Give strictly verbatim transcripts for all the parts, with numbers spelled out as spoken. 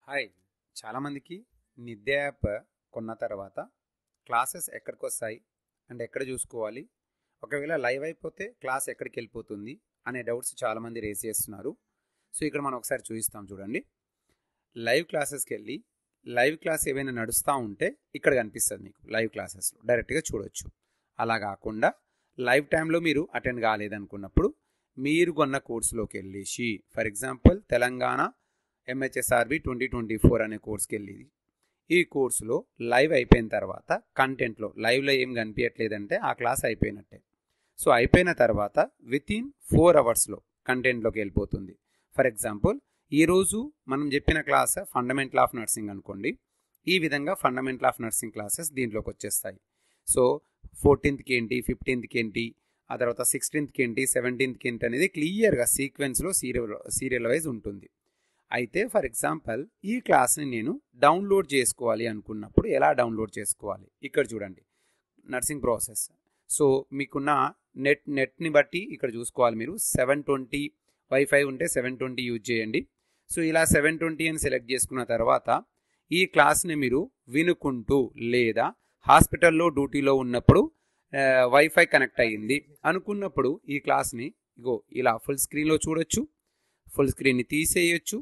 Hi చాలామందికి నిద్య app కొన్న తర్వాత క్లాసెస్ ఎక్కడికి వస్తాయి అండ్ ఎక్కడ చూసుకోవాలి, ఒకవేళ లైవ్ అయిపోతే క్లాస్ ఎక్కడికి వెళ్ళిపోతుంది అనే డౌట్స్ చాలామంది రేస్ చేస్తున్నారు. సో ఇక్కడ మనం ఒకసారి చూపిస్తాం చూడండి. లైవ్ క్లాసెస్కి వెళ్ళి లైవ్ క్లాస్ ఏవైనా నడుస్తూ ఉంటే ఇక్కడ కనిపిస్తుంది మీకు లైవ్ క్లాసెస్లో డైరెక్ట్గా చూడొచ్చు. అలా కాకుండా లైవ్ టైంలో మీరు అటెండ్ కాలేదనుకున్నప్పుడు మీరు కొన్న కోర్సులోకి వెళ్ళేసి, for example Telangana MHSRB twenty twenty four అనే కోర్స్కి వెళ్ళేది. ఈ కోర్సులో లైవ్ అయిపోయిన తర్వాత కంటెంట్లో లైవ్లో ఏం కనిపించట్లేదంటే ఆ క్లాస్ అయిపోయినట్టే. సో అయిపోయిన తర్వాత విత్ ఇన్ ఫోర్ అవర్స్లో కంటెంట్లోకి వెళ్ళిపోతుంది. ఫర్ ఎగ్జాంపుల్ ఈరోజు మనం చెప్పిన క్లాస్ ఫండమెంటల్ ఆఫ్ నర్సింగ్ అనుకోండి. ఈ విధంగా ఫండమెంటల్ ఆఫ్ నర్సింగ్ క్లాసెస్ దీంట్లోకి వచ్చేస్తాయి. సో ఫోర్టీన్త్కి ఏంటి, ఫిఫ్టీన్త్కి ఏంటి, ఆ తర్వాత సిక్స్టీన్త్కి ఏంటి, సెవెంటీన్త్కి ఏంటి అనేది క్లియర్గా సీక్వెన్స్లో సీరియల్ సీరియల్ వైజ్ ఉంటుంది. అయితే ఫర్ ఎగ్జాంపుల్ ఈ క్లాస్ని నేను డౌన్లోడ్ చేసుకోవాలి అనుకున్నప్పుడు ఎలా డౌన్లోడ్ చేసుకోవాలి ఇక్కడ చూడండి. Nursing process. సో మీకున్న నెట్ నెట్ని బట్టి ఇక్కడ చూసుకోవాలి. మీరు సెవెన్ ట్వంటీ వైఫై ఉంటే సెవెన్ ట్వంటీ యూజ్ చేయండి. సో ఇలా సెవెన్ ట్వంటీ అని సెలెక్ట్ చేసుకున్న తర్వాత ఈ క్లాస్ని మీరు వినుకుంటూ లేదా హాస్పిటల్లో డ్యూటీలో ఉన్నప్పుడు వైఫై కనెక్ట్ అయ్యింది అనుకున్నప్పుడు ఈ క్లాస్ని ఇగో ఇలా ఫుల్ స్క్రీన్లో చూడొచ్చు. ఫుల్ స్క్రీన్ని తీసేయచ్చు.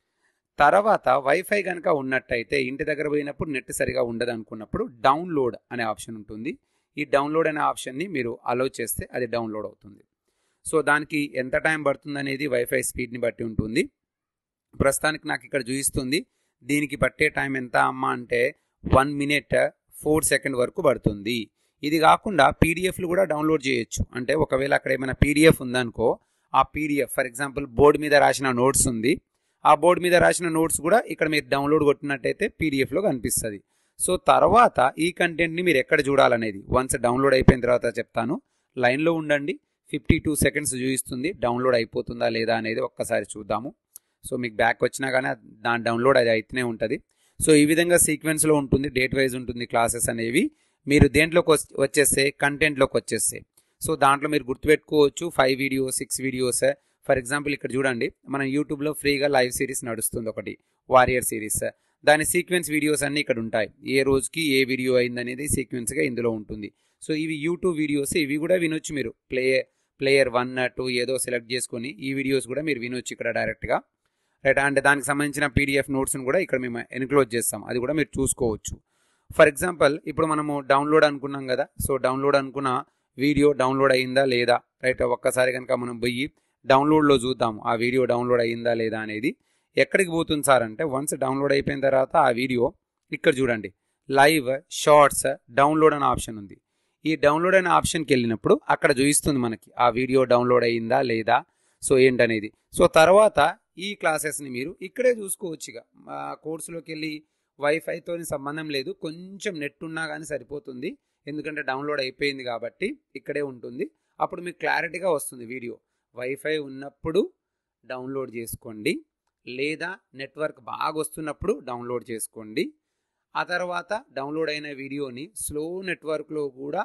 తర్వాత వైఫై కనుక ఉన్నట్టయితే ఇంటి దగ్గర పోయినప్పుడు నెట్ సరిగా ఉండదు అనుకున్నప్పుడు డౌన్లోడ్ అనే ఆప్షన్ ఉంటుంది. ఈ డౌన్లోడ్ అనే ఆప్షన్ని మీరు అలో చేస్తే అది డౌన్లోడ్ అవుతుంది. సో దానికి ఎంత టైం పడుతుంది అనేది వైఫై స్పీడ్ని బట్టి ఉంటుంది. ప్రస్తుతానికి నాకు ఇక్కడ చూపిస్తుంది దీనికి పట్టే టైం ఎంత అమ్మా అంటే వన్ మినిట్ ఫోర్ సెకండ్ వరకు పడుతుంది. ఇది కాకుండా పీడిఎఫ్లు కూడా డౌన్లోడ్ చేయొచ్చు. అంటే ఒకవేళ అక్కడ ఏమైనా పీడిఎఫ్ ఉందనుకో, ఆ పీడిఎఫ్ ఫర్ ఎగ్జాంపుల్ బోర్డు మీద రాసిన నోట్స్ ఉంది, ఆ బోర్డు మీద రాసిన నోట్స్ కూడా ఇక్కడ మీరు డౌన్లోడ్ కొట్టినట్టయితే పీడిఎఫ్లో కనిపిస్తుంది. సో తర్వాత ఈ కంటెంట్ని మీరు ఎక్కడ చూడాలనేది వన్స్ డౌన్లోడ్ అయిపోయిన తర్వాత చెప్తాను. లైన్లో ఉండండి. ఫిఫ్టీ టూ సెకండ్స్ చూపిస్తుంది. డౌన్లోడ్ అయిపోతుందా లేదా అనేది ఒక్కసారి చూద్దాము. సో మీకు బ్యాక్ వచ్చినా కానీ దాని డౌన్లోడ్ అది అయితేనే ఉంటుంది. సో ఈ విధంగా సీక్వెన్స్లో ఉంటుంది, డేట్ వైజ్ ఉంటుంది క్లాసెస్ అనేవి. మీరు దేంట్లోకి వచ్చేస్తే కంటెంట్లోకి వచ్చేస్తే సో దాంట్లో మీరు గుర్తుపెట్టుకోవచ్చు five videos six videos. For example ఇక్కడ చూడండి, మన యూట్యూబ్లో ఫ్రీగా లైవ్ సిరీస్ నడుస్తుంది ఒకటి, వారియర్ సిరీస్. దాని సీక్వెన్స్ వీడియోస్ అన్నీ ఇక్కడ ఉంటాయి. ఏ రోజుకి ఏ వీడియో అయిందనేది సీక్వెన్స్గా ఇందులో ఉంటుంది. సో ఇవి యూట్యూబ్ వీడియోస్, ఇవి కూడా వినొచ్చు మీరు. ప్లే ప్లేయర్ వన్ టూ ఏదో సెలెక్ట్ చేసుకొని ఈ వీడియోస్ కూడా మీరు వినొచ్చు ఇక్కడ డైరెక్ట్గా. రైట్. అండ్ దానికి సంబంధించిన పీడిఎఫ్ నోట్స్ని కూడా ఇక్కడ మేము ఎన్క్లోజ్ చేస్తాం, అది కూడా మీరు చూసుకోవచ్చు. ఫర్ ఎగ్జాంపుల్ ఇప్పుడు మనము డౌన్లోడ్ అనుకున్నాం కదా. సో డౌన్లోడ్ అనుకున్న వీడియో డౌన్లోడ్ అయ్యిందా లేదా, రైట్. ఒక్కసారి కనుక మనం పోయి డౌన్లోడ్లో చూద్దాము ఆ వీడియో డౌన్లోడ్ అయ్యిందా లేదా అనేది. ఎక్కడికి పోతుంది సార్ అంటే వన్స్ డౌన్లోడ్ అయిపోయిన తర్వాత ఆ వీడియో ఇక్కడ చూడండి లైవ్ షార్ట్స్ డౌన్లోడ్ అనే ఆప్షన్ ఉంది. ఈ డౌన్లోడ్ అనే ఆప్షన్కి వెళ్ళినప్పుడు అక్కడ చూపిస్తుంది మనకి ఆ వీడియో డౌన్లోడ్ అయ్యిందా లేదా, సో ఏంటనేది. సో తర్వాత ఈ క్లాసెస్ని మీరు ఇక్కడే చూసుకోవచ్చు. ఇక కోర్సులోకి వెళ్ళి వైఫైతో సంబంధం లేదు, కొంచెం నెట్ ఉన్నా కానీ సరిపోతుంది. ఎందుకంటే డౌన్లోడ్ అయిపోయింది కాబట్టి ఇక్కడే ఉంటుంది. అప్పుడు మీకు క్లారిటీగా వస్తుంది వీడియో. వైఫై ఉన్నప్పుడు డౌన్లోడ్ చేసుకోండి, లేదా నెట్వర్క్ బాగా వస్తున్నప్పుడు డౌన్లోడ్ చేసుకోండి. ఆ తర్వాత డౌన్లోడ్ అయిన వీడియోని స్లో నెట్వర్క్లో కూడా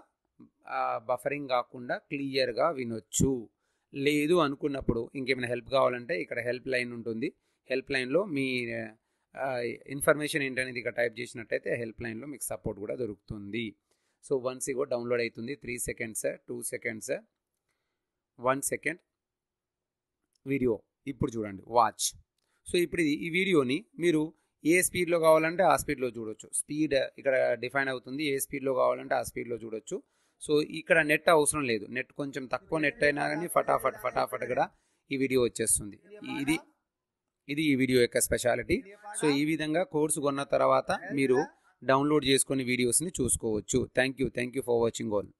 బఫరింగ్ కాకుండా క్లియర్గా వినొచ్చు. లేదు అనుకున్నప్పుడు ఇంకేమైనా హెల్ప్ కావాలంటే ఇక్కడ హెల్ప్ లైన్ ఉంటుంది. హెల్ప్ లైన్లో మీ ఇన్ఫర్మేషన్ ఏంటనేది ఇక్కడ టైప్ చేసినట్టయితే హెల్ప్ లైన్లో మీకు సపోర్ట్ కూడా దొరుకుతుంది. సో వన్స్ ఇగో డౌన్లోడ్ అవుతుంది. Three seconds two seconds one second video. ఇప్పుడు చూడండి వాచ్. సో ఇప్పుడు ఇది ఈ వీడియోని మీరు ఏ స్పీడ్లో కావాలంటే ఆ స్పీడ్లో చూడొచ్చు. స్పీడ్ ఇక్కడ డిఫైన్ అవుతుంది. ఏ స్పీడ్లో కావాలంటే ఆ స్పీడ్లో చూడొచ్చు. సో ఇక్కడ నెట్ అవసరం లేదు. నెట్ కొంచెం తక్కువ నెట్ అయినా కానీ ఫటాఫట్ ఫటాఫట్ కూడా ఈ వీడియో వచ్చేస్తుంది. ఇది ఇది ఈ వీడియో యొక్క స్పెషాలిటీ. సో ఈ విధంగా కోర్సు కొన్న తర్వాత మీరు డౌన్లోడ్ చేసుకుని వీడియోస్ని చూసుకోవచ్చు. Thank you thank you for watching all.